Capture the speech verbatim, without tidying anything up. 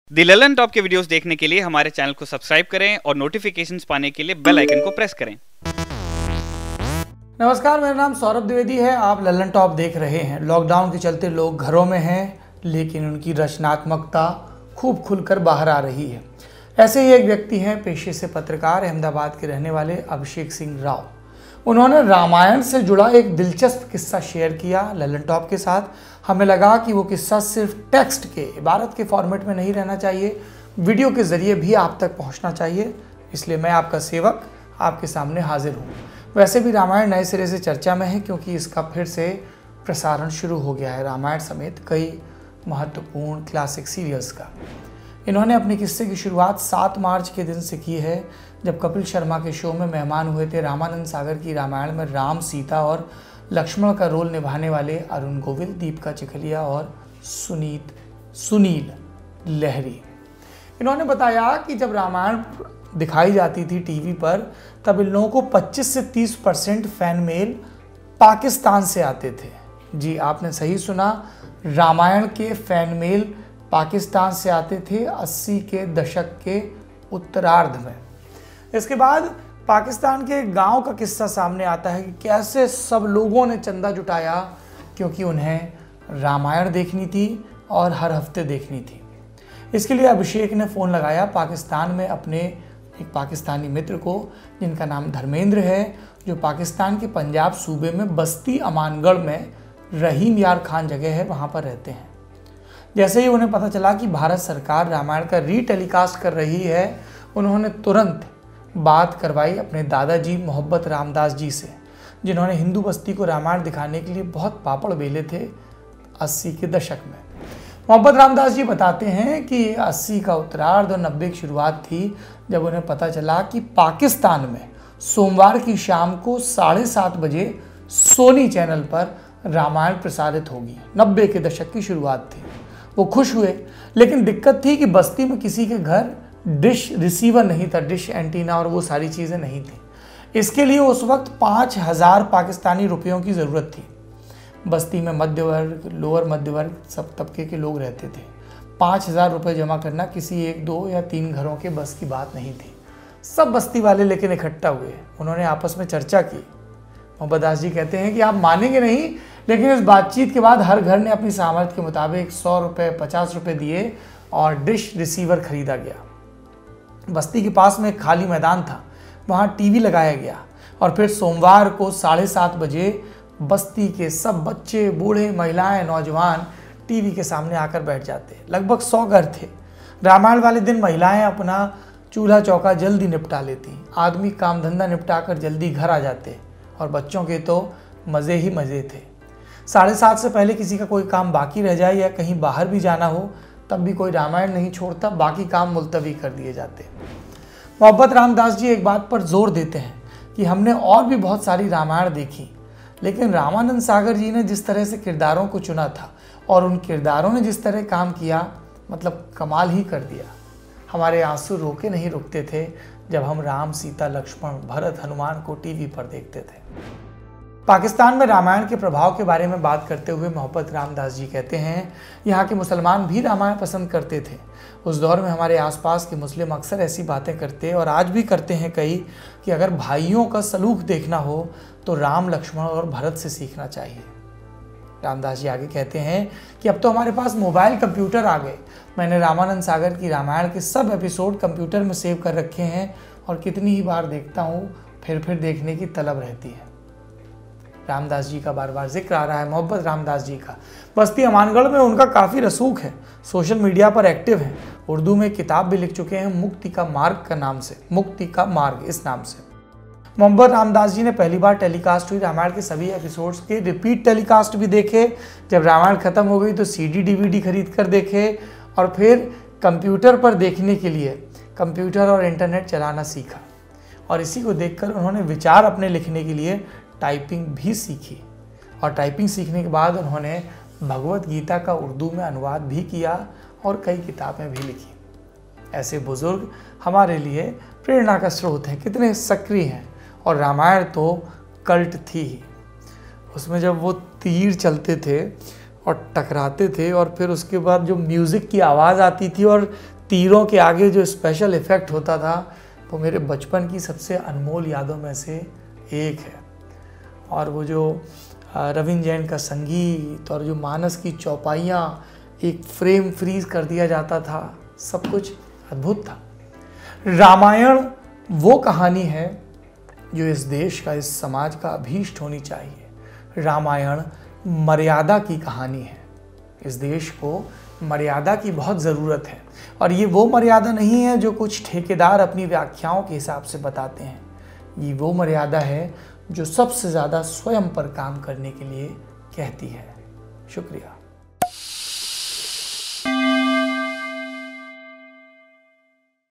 दी Lallantop के videos देखने के लिए हमारे चैनल को सब्सक्राइब करें और नोटिफिकेशंस पाने के लिए बेल आइकन को प्रेस करें। नमस्कार, मेरा नाम सौरभ द्विवेदी है। आप ललन टॉप देख रहे हैं। लॉकडाउन के चलते लोग घरों में हैं, लेकिन उनकी रचनात्मकता खूब खुलकर बाहर आ रही है। ऐसे ही एक व्यक्ति हैं, पेशे से पत्रकार, अहमदाबाद के रहने वाले अभिषेक सिंह राव। उन्होंने रामायण से जुड़ा एक दिलचस्प किस्सा शेयर किया ललन टॉप के साथ। हमें लगा कि वो किस्सा सिर्फ टेक्स्ट के, इबारत के फॉर्मेट में नहीं रहना चाहिए, वीडियो के ज़रिए भी आप तक पहुंचना चाहिए। इसलिए मैं आपका सेवक आपके सामने हाजिर हूँ। वैसे भी रामायण नए सिरे से चर्चा में है, क्योंकि इसका फिर से प्रसारण शुरू हो गया है, रामायण समेत कई महत्वपूर्ण क्लासिक सीरियल्स का। इन्होंने अपने किस्से की शुरुआत सात मार्च के दिन से की है, जब कपिल शर्मा के शो में मेहमान हुए थे रामानंद सागर की रामायण में राम, सीता और लक्ष्मण का रोल निभाने वाले अरुण गोविल, दीपिका चिखलिया और सुनीत सुनील लहरी। इन्होंने बताया कि जब रामायण दिखाई जाती थी टीवी पर, तब इन लोगों को पच्चीस से तीस परसेंट फैन मेल पाकिस्तान से आते थे। जी, आपने सही सुना, रामायण के फैन मेल पाकिस्तान से आते थे अस्सी के दशक के उत्तरार्ध में। इसके बाद पाकिस्तान के गांव का किस्सा सामने आता है कि कैसे सब लोगों ने चंदा जुटाया, क्योंकि उन्हें रामायण देखनी थी और हर हफ्ते देखनी थी। इसके लिए अभिषेक ने फ़ोन लगाया पाकिस्तान में अपने एक पाकिस्तानी मित्र को, जिनका नाम धर्मेंद्र है, जो पाकिस्तान के पंजाब सूबे में बस्ती अमानगढ़ में रहीम यार खान जगह है, वहाँ पर रहते हैं। जैसे ही उन्हें पता चला कि भारत सरकार रामायण का रीटेलीकास्ट कर रही है, उन्होंने तुरंत बात करवाई अपने दादाजी मोहब्बत रामदास जी से, जिन्होंने हिंदू बस्ती को रामायण दिखाने के लिए बहुत पापड़ बेले थे अस्सी के दशक में। मोहब्बत रामदास जी बताते हैं कि अस्सी का उत्तरार्ध और नब्बे की शुरुआत थी, जब उन्हें पता चला कि पाकिस्तान में सोमवार की शाम को साढ़े सात बजे सोनी चैनल पर रामायण प्रसारित होगी। नब्बे के दशक की शुरुआत थी। वो खुश हुए, लेकिन दिक्कत थी कि बस्ती में किसी के घर डिश रिसीवर नहीं था, डिश एंटीना और वो सारी चीज़ें नहीं थी। इसके लिए उस वक्त पाँच हज़ार पाकिस्तानी रुपयों की ज़रूरत थी। बस्ती में मध्य वर्ग, लोअर मध्य वर्ग, सब तबके के लोग रहते थे। पाँच हज़ार रुपये जमा करना किसी एक, दो या तीन घरों के बस की बात नहीं थी। सब बस्ती वाले लेकिन इकट्ठा हुए। उन्होंने आपस में चर्चा की। मोहब्बत दास जी कहते हैं कि आप मानेंगे नहीं, लेकिन इस बातचीत के बाद हर घर ने अपनी सामर्थ्य के मुताबिक सौ रुपये, पचास रुपये दिए और डिश रिसीवर खरीदा गया। बस्ती के पास में एक खाली मैदान था, वहाँ टीवी लगाया गया और फिर सोमवार को साढ़े सात बजे बस्ती के सब बच्चे, बूढ़े, महिलाएं, नौजवान टीवी के सामने आकर बैठ जाते। लगभग सौ घर थे। रामायण वाले दिन महिलाएं अपना चूल्हा चौका जल्दी निपटा लेती, आदमी काम धंधा निपटा कर जल्दी घर आ जाते और बच्चों के तो मज़े ही मज़े थे। साढ़े सात से पहले किसी का कोई काम बाकी रह जाए या कहीं बाहर भी जाना हो, तब भी कोई रामायण नहीं छोड़ता, बाकी काम मुलतवी कर दिए जाते। मोहब्बत रामदास जी एक बात पर जोर देते हैं कि हमने और भी बहुत सारी रामायण देखी, लेकिन रामानंद सागर जी ने जिस तरह से किरदारों को चुना था और उन किरदारों ने जिस तरह काम किया, मतलब कमाल ही कर दिया। हमारे आंसू रोके नहीं रुकते थे जब हम राम, सीता, लक्ष्मण, भरत, हनुमान को टीवी पर देखते थे। पाकिस्तान में रामायण के प्रभाव के बारे में बात करते हुए मोहब्बत रामदास जी कहते हैं, यहाँ के मुसलमान भी रामायण पसंद करते थे। उस दौर में हमारे आसपास के मुस्लिम अक्सर ऐसी बातें करते और आज भी करते हैं कई, कि अगर भाइयों का सलूक देखना हो तो राम, लक्ष्मण और भरत से सीखना चाहिए। रामदास जी आगे कहते हैं कि अब तो हमारे पास मोबाइल कंप्यूटर आ गए। मैंने रामानंद सागर की रामायण के सब एपिसोड कंप्यूटर में सेव कर रखे हैं और कितनी ही बार देखता हूँ, फिर फिर देखने की तलब रहती है। रामदास जी का बार बार जिक्र आ रहा है, मोहब्बत रामदास जी का। बस्ती अमानगढ़ में उनका काफ़ी रसूख है, सोशल मीडिया पर एक्टिव हैं। उर्दू में किताब भी लिख चुके हैं, मुक्ति का मार्ग का नाम से, मुक्ति का मार्ग इस नाम से। मोहब्बत रामदास जी ने पहली बार टेलीकास्ट हुई रामायण के सभी एपिसोड्स के रिपीट टेलीकास्ट भी देखे। जब रामायण खत्म हो गई तो सीडी डीवीडी खरीद कर देखे और फिर कंप्यूटर पर देखने के लिए कंप्यूटर और इंटरनेट चलाना सीखा। और इसी को देखकर उन्होंने विचार अपने लिखने के लिए टाइपिंग भी सीखी और टाइपिंग सीखने के बाद उन्होंने भगवत गीता का उर्दू में अनुवाद भी किया और कई किताबें भी लिखी। ऐसे बुजुर्ग हमारे लिए प्रेरणा का स्रोत हैं, कितने सक्रिय हैं। और रामायण तो कल्ट थी ही। उसमें जब वो तीर चलते थे और टकराते थे और फिर उसके बाद जो म्यूज़िक की आवाज़ आती थी और तीरों के आगे जो स्पेशल इफ़ेक्ट होता था वो मेरे बचपन की सबसे अनमोल यादों में से एक है। और वो जो रविंद्र जैन का संगीत और जो मानस की चौपाइयाँ एक फ्रेम फ्रीज कर दिया जाता था, सब कुछ अद्भुत था। रामायण वो कहानी है जो इस देश का, इस समाज का अभीष्ट होनी चाहिए। रामायण मर्यादा की कहानी है। इस देश को मर्यादा की बहुत ज़रूरत है, और ये वो मर्यादा नहीं है जो कुछ ठेकेदार अपनी व्याख्याओं के हिसाब से बताते हैं। ये वो मर्यादा है जो सबसे ज़्यादा स्वयं पर काम करने के लिए कहती है। शुक्रिया।